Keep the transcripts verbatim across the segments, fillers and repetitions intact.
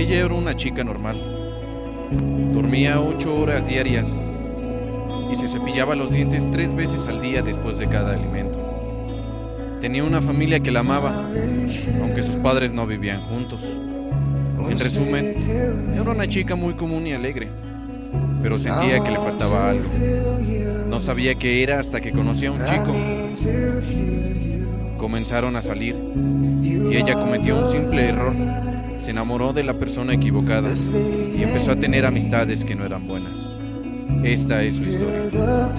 Ella era una chica normal. Dormía ocho horas diarias y se cepillaba los dientes tres veces al día después de cada alimento. Tenía una familia que la amaba, aunque sus padres no vivían juntos. En resumen, era una chica muy común y alegre, pero sentía que le faltaba algo. No sabía qué era hasta que conocí a un chico. Comenzaron a salir y ella cometió un simple error. Se enamoró de la persona equivocada y empezó a tener amistades que no eran buenas. Esta es su historia.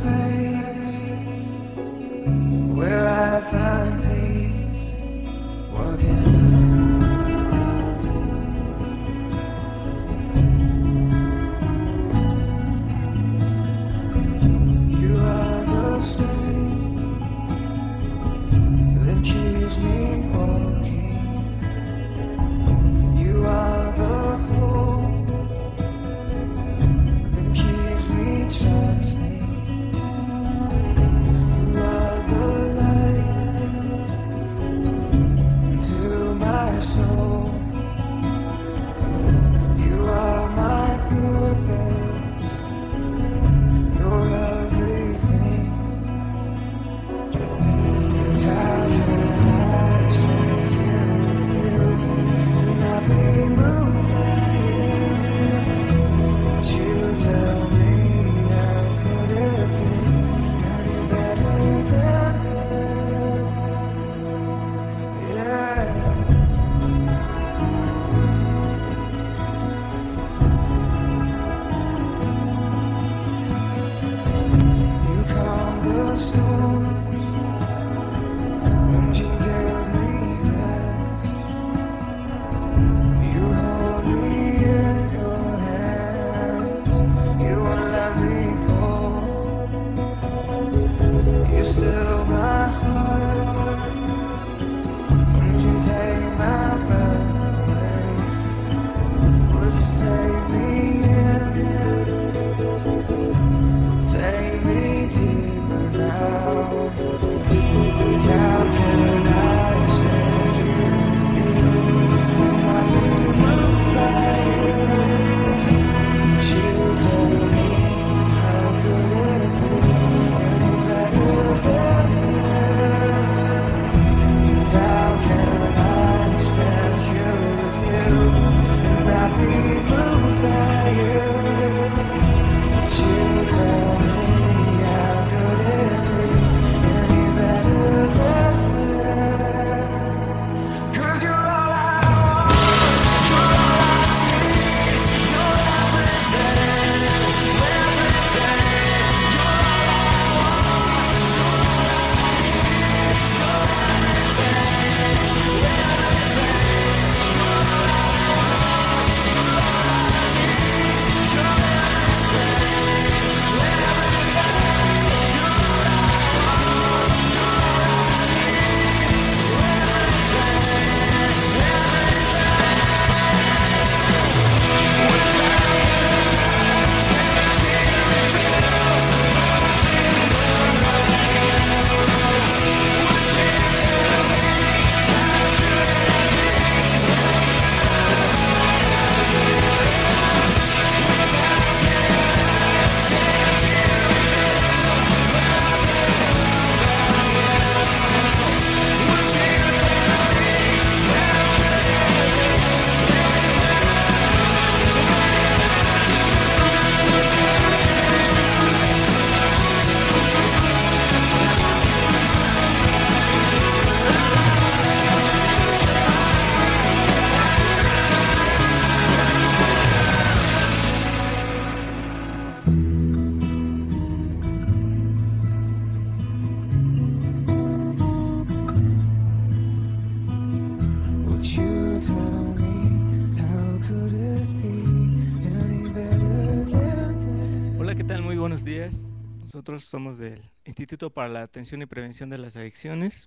buenos días. Nosotros somos del Instituto para la Atención y Prevención de las Adicciones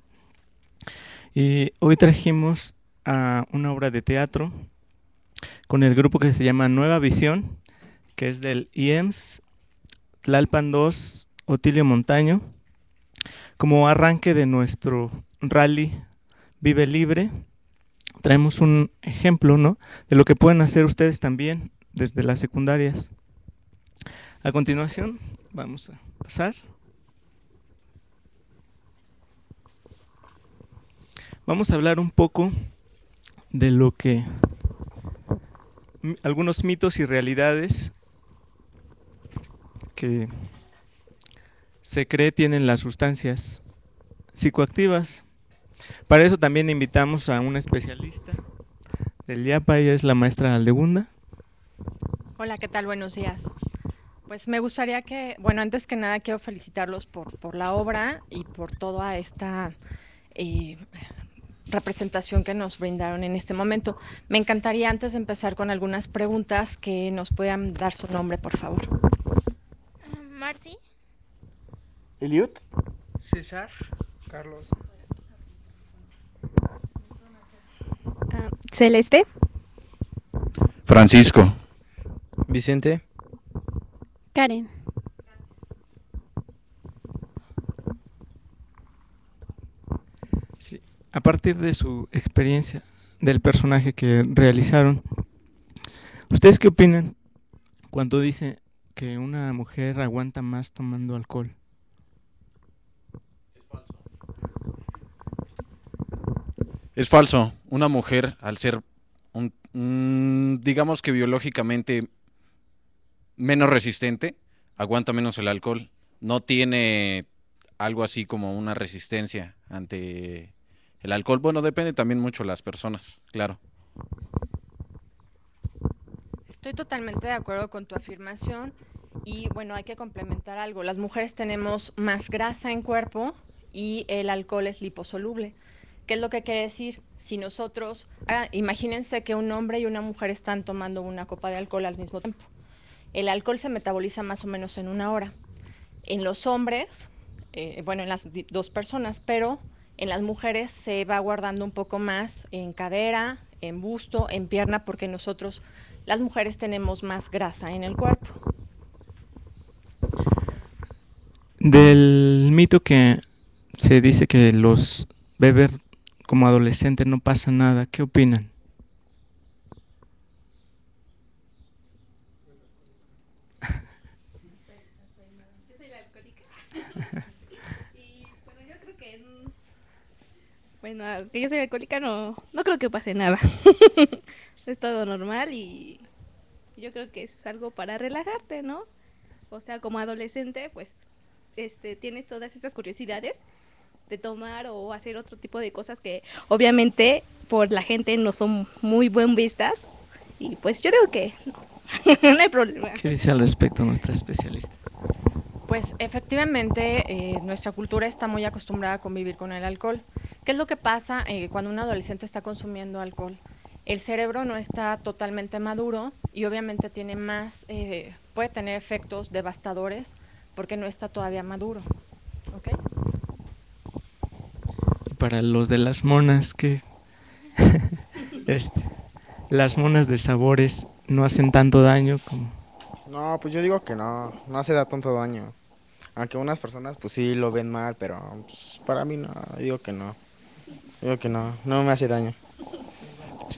y hoy trajimos a una obra de teatro con el grupo que se llama Nueva Visión, que es del I E M S Tlalpan dos Otilio Montaño, como arranque de nuestro rally Vive Libre, traemos un ejemplo, ¿no?, de lo que pueden hacer ustedes también desde las secundarias. A continuación, vamos a pasar. Vamos a hablar un poco de lo que algunos mitos y realidades que se cree tienen las sustancias psicoactivas. Para eso también invitamos a una especialista del IAPA, ella es la maestra Aldegunda. Hola, ¿qué tal? Buenos días. Pues me gustaría que, bueno, antes que nada quiero felicitarlos por, por la obra y por toda esta eh, representación que nos brindaron en este momento. Me encantaría antes de empezar con algunas preguntas que nos puedan dar su nombre, por favor. Marci. Eliud. César. Carlos. Uh, Celeste. Francisco. Vicente. Karen. Sí. A partir de su experiencia del personaje que realizaron, ¿ustedes qué opinan cuando dice que una mujer aguanta más tomando alcohol? Es falso. Una mujer, al ser, un, un, digamos que biológicamente menos resistente, aguanta menos el alcohol. No tiene algo así como una resistencia ante el alcohol. Bueno, depende también mucho de las personas, claro. Estoy totalmente de acuerdo con tu afirmación y bueno, hay que complementar algo. Las mujeres tenemos más grasa en cuerpo y el alcohol es liposoluble. ¿Qué es lo que quiere decir? Si nosotros, ah, imagínense que un hombre y una mujer están tomando una copa de alcohol al mismo tiempo. El alcohol se metaboliza más o menos en una hora. En los hombres, eh, bueno, en las dos personas, pero en las mujeres se va guardando un poco más en cadera, en busto, en pierna, porque nosotros, las mujeres, tenemos más grasa en el cuerpo. Del mito que se dice que los beber como adolescentes no pasa nada, ¿qué opinan? Yo soy la alcohólica. Y bueno, yo creo que bueno, aunque yo soy alcohólica, no, no creo que pase nada. Es todo normal y yo creo que es algo para relajarte, ¿no? O sea, como adolescente, pues este tienes todas esas curiosidades de tomar o hacer otro tipo de cosas que obviamente por la gente no son muy buen vistas y pues yo digo que no, no hay problema. ¿Qué dice al respecto nuestra especialista? Pues efectivamente eh, nuestra cultura está muy acostumbrada a convivir con el alcohol. ¿Qué es lo que pasa eh, cuando un adolescente está consumiendo alcohol? El cerebro no está totalmente maduro y obviamente tiene más, eh, puede tener efectos devastadores porque no está todavía maduro. ¿Okay? Para los de las monas, que este, las monas de sabores no hacen tanto daño como... No, pues yo digo que no, no hace da tanto daño. Aunque unas personas pues sí lo ven mal, pero pues, para mí no, digo que no. Digo que no, no me hace daño. Sí.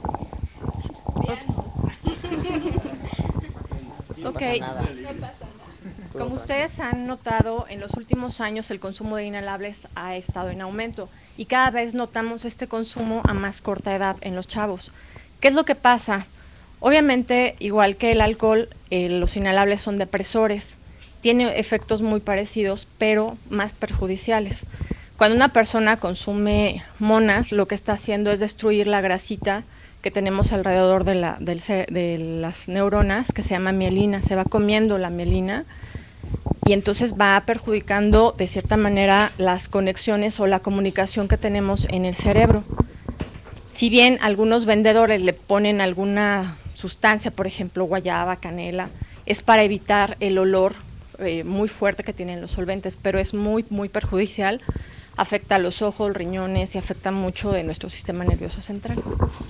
Ok, como ustedes han notado, en los últimos años el consumo de inhalables ha estado en aumento y cada vez notamos este consumo a más corta edad en los chavos. ¿Qué es lo que pasa? Obviamente, igual que el alcohol, eh, los inhalables son depresores, tiene efectos muy parecidos, pero más perjudiciales. Cuando una persona consume monas, lo que está haciendo es destruir la grasita que tenemos alrededor de, la, del, de las neuronas, que se llama mielina, se va comiendo la mielina y entonces va perjudicando de cierta manera las conexiones o la comunicación que tenemos en el cerebro. Si bien algunos vendedores le ponen alguna sustancia, por ejemplo guayaba, canela, es para evitar el olor eh, muy fuerte que tienen los solventes, pero es muy, muy perjudicial, afecta a los ojos, riñones y afecta mucho de nuestro sistema nervioso central.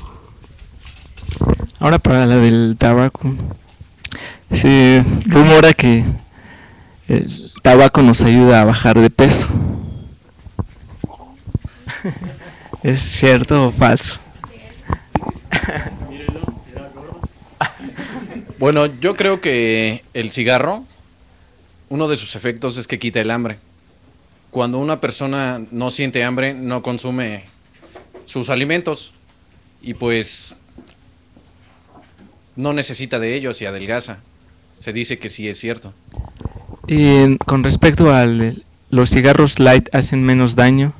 Ahora para la del tabaco, se rumora que el tabaco nos ayuda a bajar de peso. ¿Es cierto o falso? Bueno, yo creo que el cigarro, uno de sus efectos es que quita el hambre. Cuando una persona no siente hambre, no consume sus alimentos y pues no necesita de ellos y adelgaza. Se dice que sí es cierto. Y con respecto a los cigarros light, ¿hacen menos daño?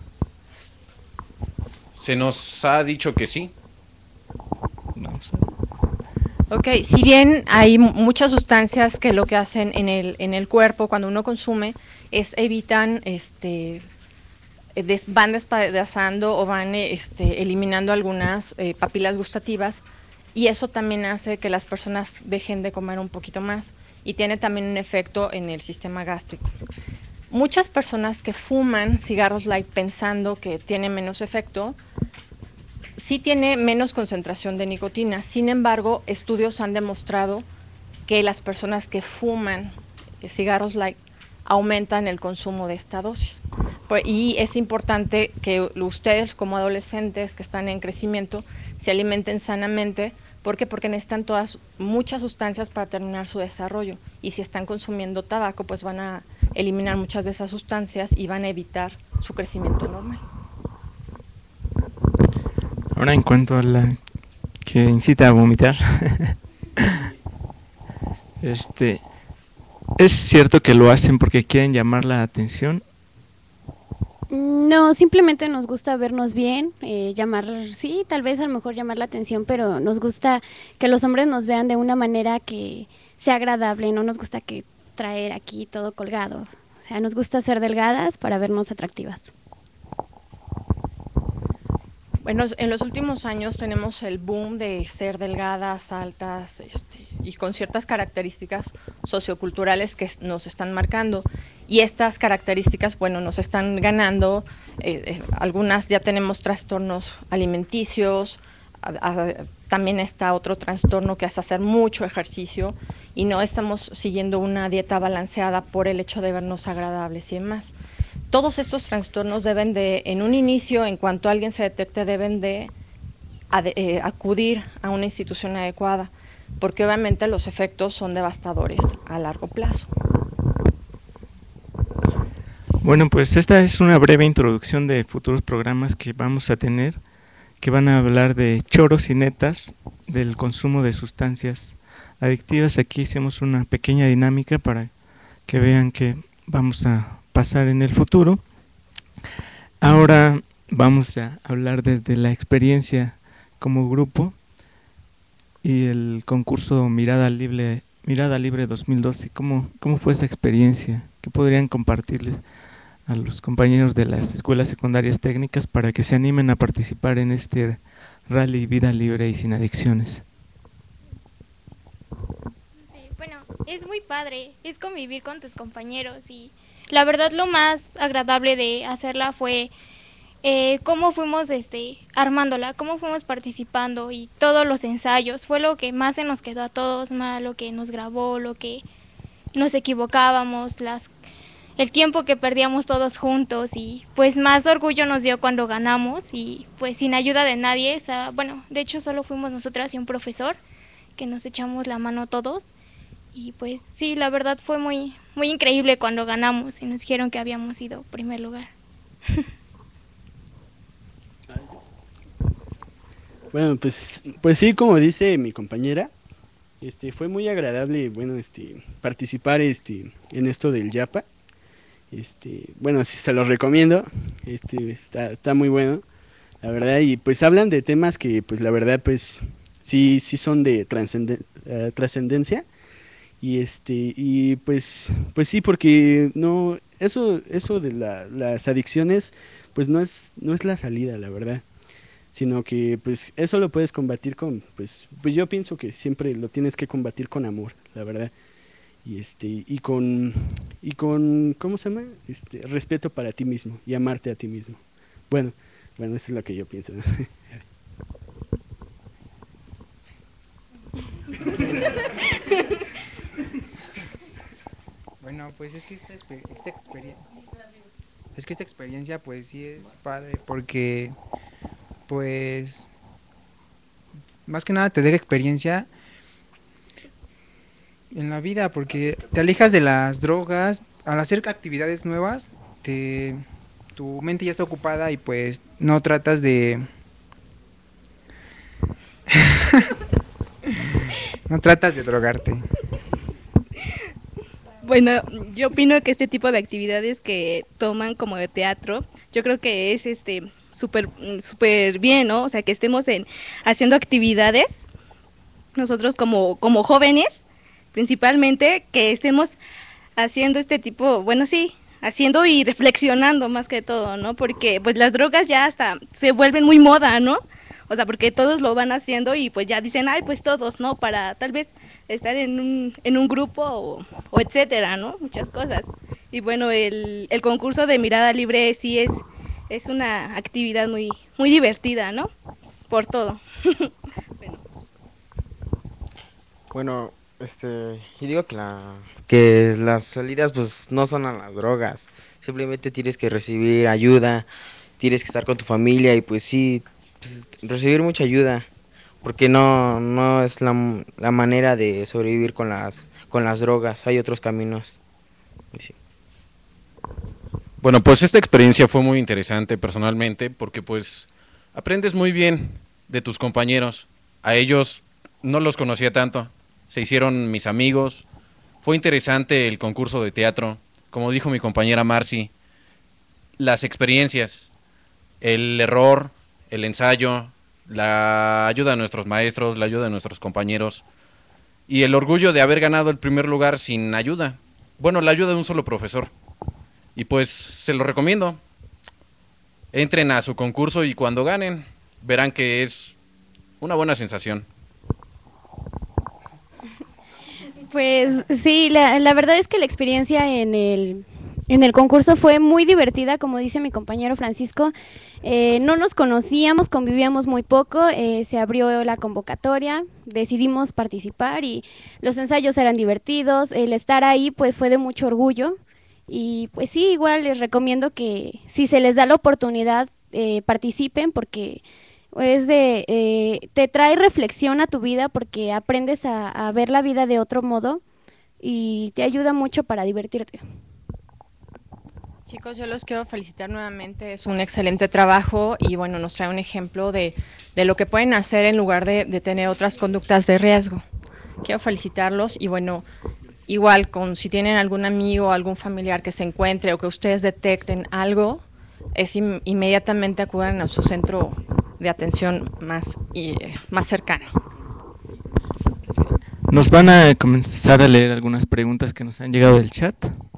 Se nos ha dicho que sí. Vamos a ver. Ok, si bien hay muchas sustancias que lo que hacen en el, en el cuerpo cuando uno consume es evitan, este, des, van despedazando o van este, eliminando algunas eh, papilas gustativas y eso también hace que las personas dejen de comer un poquito más y tiene también un efecto en el sistema gástrico. Muchas personas que fuman cigarros light pensando que tiene menos efecto, sí tiene menos concentración de nicotina. Sin embargo, estudios han demostrado que las personas que fuman cigarros light aumentan el consumo de esta dosis. Y es importante que ustedes como adolescentes que están en crecimiento se alimenten sanamente. ¿Por qué? Porque necesitan todas, muchas sustancias para terminar su desarrollo. Y si están consumiendo tabaco, pues van a eliminar muchas de esas sustancias y van a evitar su crecimiento normal. Ahora en cuanto a la que incita a vomitar, este, ¿es cierto que lo hacen porque quieren llamar la atención? No, simplemente nos gusta vernos bien, eh, llamar, sí, tal vez a lo mejor llamar la atención, pero nos gusta que los hombres nos vean de una manera que sea agradable, no nos gusta que traer aquí todo colgado, o sea, nos gusta ser delgadas para vernos atractivas. Bueno, en los últimos años tenemos el boom de ser delgadas, altas, este, y con ciertas características socioculturales que nos están marcando. Y estas características, bueno, nos están ganando. Eh, eh, algunas ya tenemos trastornos alimenticios, a, a, también está otro trastorno que es hacer mucho ejercicio y no estamos siguiendo una dieta balanceada por el hecho de vernos agradables y demás. Todos estos trastornos deben de, en un inicio, en cuanto alguien se detecte, deben de ad, eh, acudir a una institución adecuada, porque obviamente los efectos son devastadores a largo plazo. Bueno, pues esta es una breve introducción de futuros programas que vamos a tener, que van a hablar de choros y netas, del consumo de sustancias adictivas. Aquí hicimos una pequeña dinámica para que vean que vamos a pasar en el futuro. Ahora vamos a hablar desde la experiencia como grupo y el concurso Mirada Libre, Mirada Libre dos mil doce. ¿Cómo, cómo fue esa experiencia? ¿Qué podrían compartirles a los compañeros de las escuelas secundarias técnicas para que se animen a participar en este rally Vida Libre y Sin Adicciones? Sí, bueno, es muy padre, es convivir con tus compañeros y la verdad lo más agradable de hacerla fue eh, cómo fuimos este, armándola, cómo fuimos participando y todos los ensayos. Fue lo que más se nos quedó a todos, más lo que nos grabó, lo que nos equivocábamos, las, el tiempo que perdíamos todos juntos y pues más orgullo nos dio cuando ganamos y pues sin ayuda de nadie. O sea, bueno, de hecho solo fuimos nosotras y un profesor que nos echamos la mano todos. Y pues sí, la verdad fue muy muy increíble cuando ganamos y nos dijeron que habíamos ido primer lugar. Bueno, pues pues sí, como dice mi compañera, este fue muy agradable, bueno, este participar este en esto del Yapa. Este, bueno, sí se los recomiendo. Este está está muy bueno, la verdad, y pues hablan de temas que pues la verdad pues sí sí son de trascenden, uh, trascendencia. Y este y pues pues sí, porque no eso eso de la, las adicciones pues no es no es la salida, la verdad, sino que pues eso lo puedes combatir con pues pues yo pienso que siempre lo tienes que combatir con amor, la verdad, y este y con y con ¿cómo se llama? Este respeto para ti mismo y amarte a ti mismo. Bueno, bueno, eso es lo que yo pienso. Bueno, pues es que esta, esta experiencia, es que esta experiencia pues sí es padre porque pues más que nada te deja experiencia en la vida, porque te alejas de las drogas, al hacer actividades nuevas, te, tu mente ya está ocupada y pues no tratas de... no tratas de drogarte. Bueno, yo opino que este tipo de actividades que toman como de teatro, yo creo que es este súper súper bien, ¿no? O sea, que estemos en haciendo actividades, nosotros como, como jóvenes, principalmente, que estemos haciendo este tipo, bueno, sí, haciendo y reflexionando más que todo, ¿no? Porque pues las drogas ya hasta se vuelven muy moda, ¿no? O sea, porque todos lo van haciendo y pues ya dicen, ay, pues todos, ¿no? Para tal vez estar en un, en un grupo o, o etcétera, ¿no? Muchas cosas. Y bueno, el, el concurso de Mirada Libre sí es, es una actividad muy, muy divertida, ¿no? Por todo. Bueno. bueno, este, y digo que, la, que las salidas pues no son a las drogas. Simplemente tienes que recibir ayuda, tienes que estar con tu familia y pues sí, pues, recibir mucha ayuda, porque no, no es la, la manera de sobrevivir con las, con las drogas, hay otros caminos. Sí. Bueno, pues esta experiencia fue muy interesante personalmente, porque pues aprendes muy bien de tus compañeros. A ellos no los conocía tanto, se hicieron mis amigos. Fue interesante el concurso de teatro, como dijo mi compañera Marcy, las experiencias, el error, el ensayo, la ayuda de nuestros maestros, la ayuda de nuestros compañeros y el orgullo de haber ganado el primer lugar sin ayuda. Bueno, la ayuda de un solo profesor. Y pues se lo recomiendo. Entren a su concurso y cuando ganen verán que es una buena sensación. Pues sí, la, la verdad es que la experiencia en el, en el concurso fue muy divertida, como dice mi compañero Francisco. Eh, no nos conocíamos, convivíamos muy poco, eh, se abrió la convocatoria, decidimos participar y los ensayos eran divertidos, el estar ahí pues fue de mucho orgullo y pues sí, igual les recomiendo que si se les da la oportunidad eh, participen porque... es de, eh, te trae reflexión a tu vida porque aprendes a, a ver la vida de otro modo y te ayuda mucho para divertirte. Chicos, yo los quiero felicitar nuevamente, es un excelente trabajo y bueno, nos trae un ejemplo de, de lo que pueden hacer en lugar de, de tener otras conductas de riesgo. Quiero felicitarlos y bueno, igual con si tienen algún amigo o algún familiar que se encuentre o que ustedes detecten algo, es in, inmediatamente acudan a su centro de atención más, y, más cercano. Nos van a comenzar a leer algunas preguntas que nos han llegado del chat.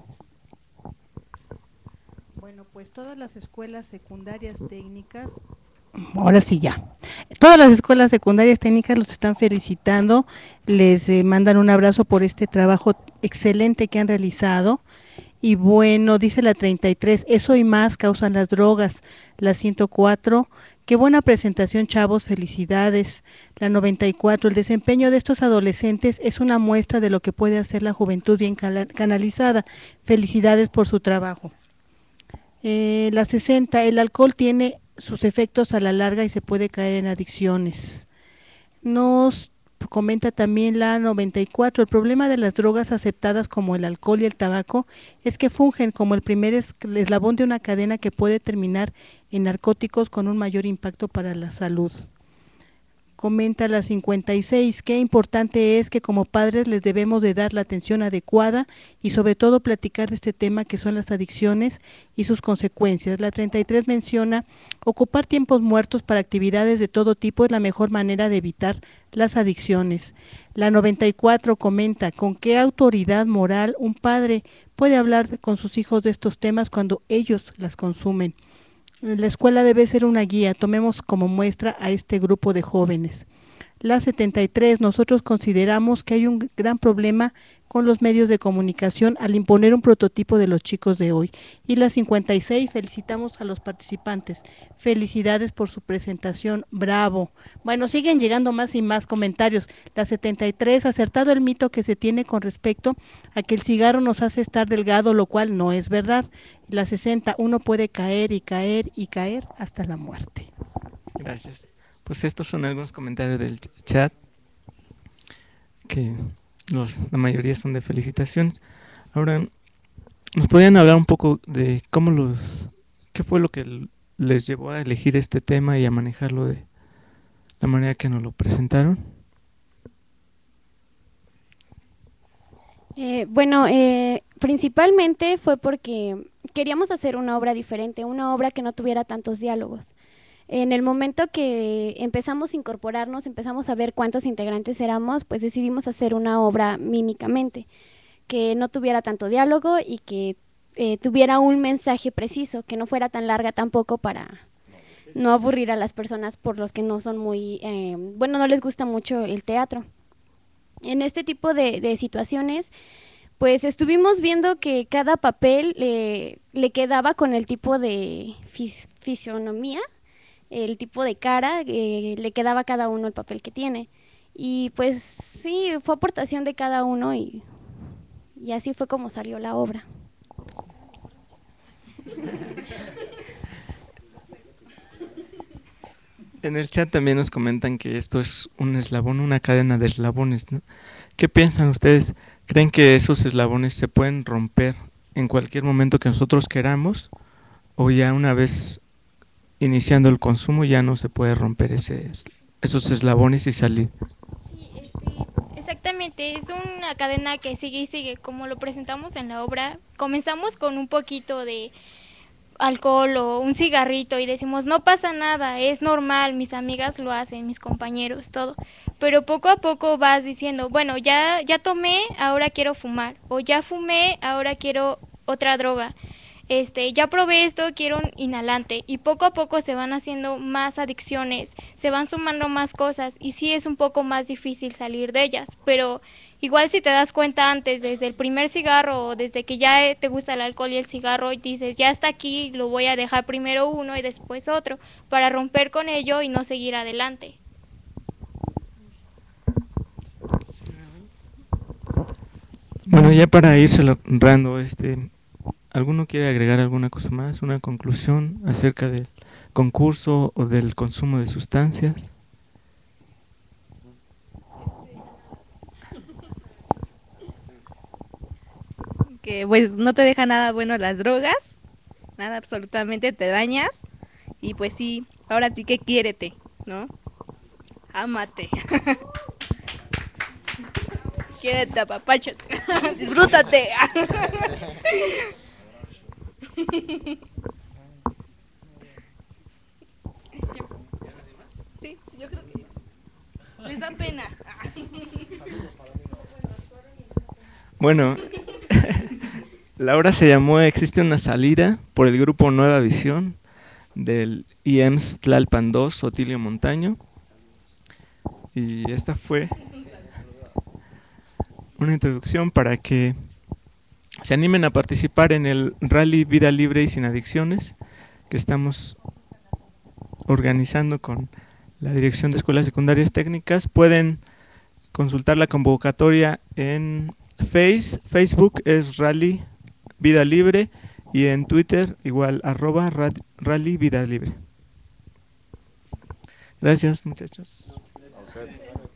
Bueno, pues todas las escuelas secundarias técnicas, ahora sí ya, todas las escuelas secundarias técnicas los están felicitando, les eh, mandan un abrazo por este trabajo excelente que han realizado. Y bueno, dice la treinta y tres, eso y más causan las drogas. La ciento cuatro, qué buena presentación, chavos, felicidades. La noventa y cuatro, el desempeño de estos adolescentes es una muestra de lo que puede hacer la juventud bien canalizada. Felicidades por su trabajo. Eh, la sesenta, el alcohol tiene sus efectos a la larga y se puede caer en adicciones. Nos comenta también la noventa y cuatro, el problema de las drogas aceptadas como el alcohol y el tabaco es que fungen como el primer eslabón de una cadena que puede terminar en narcóticos con un mayor impacto para la salud. Comenta la cincuenta y seis, qué importante es que como padres les debemos de dar la atención adecuada y sobre todo platicar de este tema que son las adicciones y sus consecuencias. La treinta y tres menciona, ocupar tiempos muertos para actividades de todo tipo es la mejor manera de evitar las adicciones. La noventa y cuatro comenta, con qué autoridad moral un padre puede hablar con sus hijos de estos temas cuando ellos las consumen. La escuela debe ser una guía, tomemos como muestra a este grupo de jóvenes. La setenta y tres, nosotros consideramos que hay un gran problema con los medios de comunicación al imponer un prototipo de los chicos de hoy. Y la cincuenta y seis, felicitamos a los participantes. Felicidades por su presentación, bravo. Bueno, siguen llegando más y más comentarios. La setenta y tres, acertado el mito que se tiene con respecto a que el cigarro nos hace estar delgado, lo cual no es verdad. La sesenta, uno puede caer y caer y caer hasta la muerte. Gracias. pues estos son algunos comentarios del chat, que los, la mayoría son de felicitaciones. Ahora, ¿nos podrían hablar un poco de cómo los, qué fue lo que les llevó a elegir este tema y a manejarlo de la manera que nos lo presentaron? Eh, bueno, eh, principalmente fue porque queríamos hacer una obra diferente, una obra que no tuviera tantos diálogos. En el momento que empezamos a incorporarnos, empezamos a ver cuántos integrantes éramos, pues decidimos hacer una obra mímicamente, que no tuviera tanto diálogo y que eh, tuviera un mensaje preciso, que no fuera tan larga tampoco para no aburrir a las personas por los que no son muy, eh, bueno, no les gusta mucho el teatro. En este tipo de, de situaciones, pues estuvimos viendo que cada papel eh, le quedaba con el tipo de fis fisionomía, el tipo de cara, eh, le quedaba a cada uno el papel que tiene. Y pues sí, fue aportación de cada uno y, y así fue como salió la obra. En el chat también nos comentan que esto es un eslabón, una cadena de eslabones, ¿no? ¿Qué piensan ustedes? ¿Creen que esos eslabones se pueden romper en cualquier momento que nosotros queramos? ¿O ya una vez iniciando el consumo ya no se puede romper ese, esos eslabones y salir? Sí, este, exactamente, es una cadena que sigue y sigue, como lo presentamos en la obra. Comenzamos con un poquito de alcohol o un cigarrito y decimos no pasa nada, es normal, mis amigas lo hacen, mis compañeros, todo, pero poco a poco vas diciendo, bueno, ya, ya tomé, ahora quiero fumar, o ya fumé, ahora quiero otra droga, este, ya probé esto, quiero un inhalante, y poco a poco se van haciendo más adicciones, se van sumando más cosas, y sí es un poco más difícil salir de ellas, pero igual si te das cuenta antes, desde el primer cigarro o desde que ya te gusta el alcohol y el cigarro y dices, ya está aquí, lo voy a dejar primero uno y después otro, para romper con ello y no seguir adelante. Bueno, ya para ir cerrando, este, ¿alguno quiere agregar alguna cosa más, una conclusión acerca del concurso o del consumo de sustancias? Que pues no te deja nada bueno las drogas, nada, absolutamente te dañas, y pues sí, ahora sí que quiérete, ¿no? Ámate. Quiérete, apapáchate, disfrútate. Sí, yo creo que sí. Les da pena. Bueno, la obra se llamó Existe una salida, por el grupo Nueva Visión del I E M S Tlalpan dos, Otilio Montaño. Y esta fue una introducción para que se animen a participar en el Rally Vida Libre y Sin Adicciones que estamos organizando con la Dirección de Escuelas Secundarias Técnicas. Pueden consultar la convocatoria en Face, Facebook es Rally Vida Libre y en Twitter igual arroba Rally Vida Libre. Gracias, muchachos.